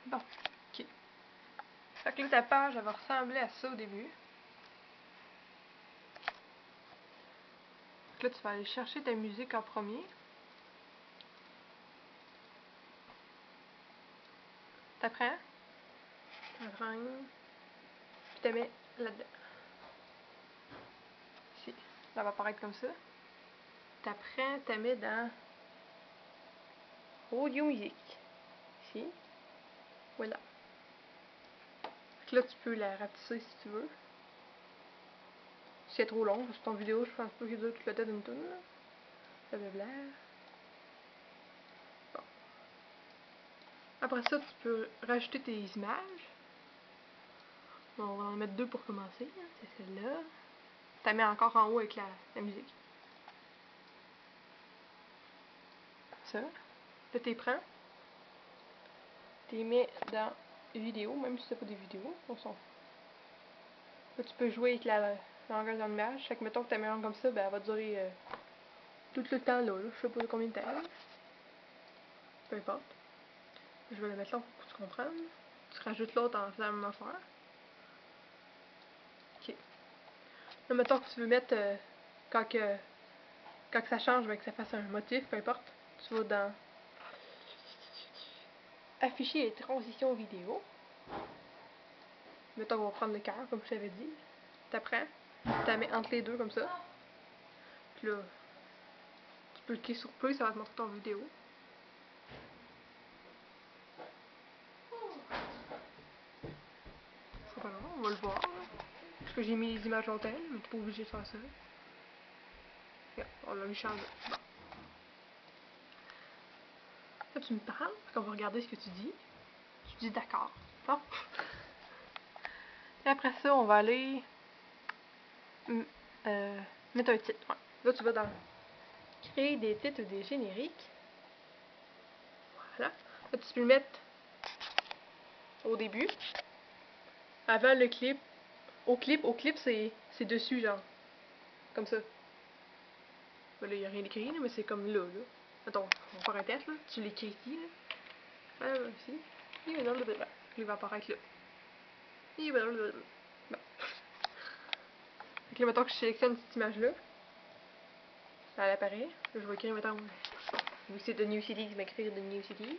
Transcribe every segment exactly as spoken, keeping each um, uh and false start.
Bon, ok. Fait que là, ta page, elle va ressembler à ça au début. Fait que là, tu vas aller chercher ta musique en premier. T'apprends. T'apprends. Puis tu mets là-dedans. Ici. Ça va apparaître comme ça. T'apprends, tu mets dans Audio Music. Ici. Voilà. Fait que là, tu peux la rapetisser si tu veux. Si c'est trop long, c'est ton vidéo, je pense pas qu'il dure toute la tête d'une toune. Blablabla. Bon. Après ça, tu peux rajouter tes images. Bon, on va en mettre deux pour commencer. Hein. C'est celle-là. Tu la mets encore en haut avec la, la musique. Ça. Là, tu les prends. Tu les mets dans vidéo, même si c'est pas des vidéos. On s'en fout. Là, tu peux jouer avec la longueur de l'image. Fait que mettons que ta mets comme ça, ben, elle va durer euh, tout le temps là, là. Je sais pas combien de temps. Peu importe. Je vais la mettre là pour que tu comprennes. Tu rajoutes l'autre en faisant la même affaire. Ok. Là, mettons que tu veux mettre euh, quand que quand que ça change, ben, que ça fasse un motif, peu importe. Tu vas dans afficher les transitions vidéo. Mettons qu'on va prendre le cœur, comme je t'avais dit. T'apprends, tu la mets entre les deux comme ça. Puis là, tu peux cliquer sur plus, ça va te montrer ton vidéo. C'est pas long, on va le voir. Là. Parce que j'ai mis les images longtemps, mais t'es pas obligé de faire ça. Regarde, on l'a mis changé. Bon. Là, tu me parles, qu'on va regarder ce que tu dis. Tu dis d'accord. Bon. Et après ça, on va aller euh, mettre un titre. Ouais. Là, tu vas dans créer des titres ou des génériques. Voilà. Là, tu peux le mettre au début. Avant le clip. Au clip, au clip, c'est dessus, genre. Comme ça. Ben là, il n'y a rien écrit, mais c'est comme là, là. Attends, on va faire un test, là. Tu l'écris ici, là. Ah, ici. Il va, il va apparaître là. Il va, bon. Fait que là, mettons que je sélectionne cette image-là. Elle apparaît. Là, je vais écrire, mettons, vu que c'est de New Cities, je vais écrire de New Cities.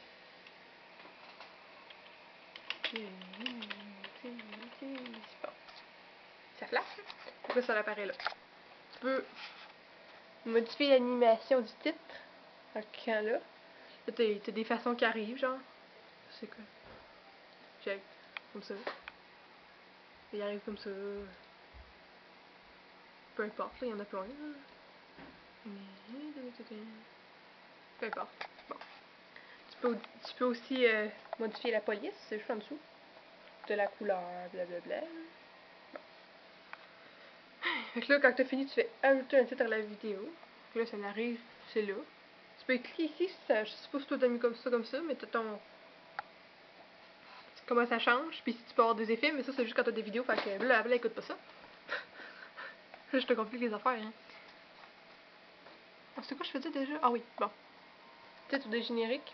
Bon. Ça flash. Pourquoi ça apparaît là? Tu peux modifier l'animation du titre. En cliquant là. Là, t'as des façons qui arrivent, genre. C'est quoi? Check. Comme ça. Il arrive comme ça. Peu importe, il y en a plein. Peu importe. Bon. Tu peux, tu peux aussi euh, modifier la police, c'est juste en dessous. De la couleur, blablabla. Bon. Fait que là, quand tu as fini, tu fais ajouter un titre à la vidéo. Puis là, ça arrive, c'est là. Tu peux cliquer ici, ça, je sais pas si toi t'as mis comme ça, comme ça, mais t'as ton. Comment ça change, puis si tu peux avoir des effets, mais ça c'est juste quand t'as des vidéos, fait que là, là, écoute pas ça. Je te complique les affaires, hein. Ah, c'est quoi je faisais déjà? Ah oui, bon. Titre des génériques.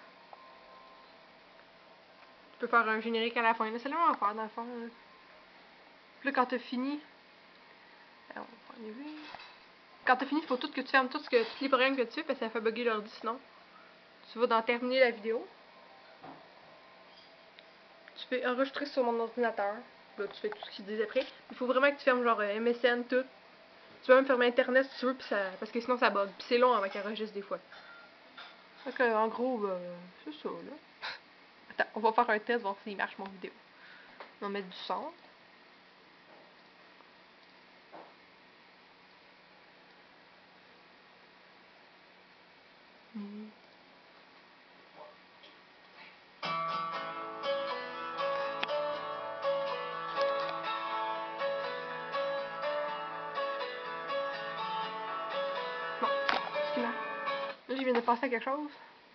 Tu peux faire un générique à la fin, là, c'est la même affaire dans le fond. Là, là quand t'as fini. Alors, on va prendre les Quand t'as fini, il faut tout que tu fermes tout ce que tous les programmes que tu fais, parce que ça fait bugger l'ordi sinon. Tu vas dans terminer la vidéo. Tu fais enregistrer sur mon ordinateur. Là, tu fais tout ce qu'ils disent après. Il faut vraiment que tu fermes genre M S N, tout. Tu peux même fermer Internet si tu veux, ça, parce que sinon ça bug. Puis c'est long avant qu'il enregistre des fois. Donc, euh, en gros, ben, c'est ça, là. Attends, on va faire un test, voir s'il marche mon vidéo. On va mettre du son. Mmh. Bon, ce qui marche. Là, je viens de passer à quelque chose.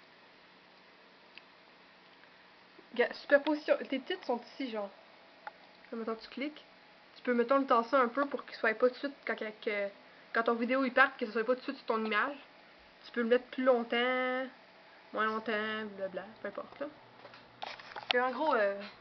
Superposition. Tes titres sont ici, genre. Là, mettons, tu cliques. Tu peux, mettons, le tasser un peu pour qu'il soit pas tout de suite quand, quand, quand ton vidéo il parte, que ce soit pas tout de suite sur ton image. Tu peux le mettre plus longtemps, moins longtemps, blabla, peu importe, là. Que, en gros, euh,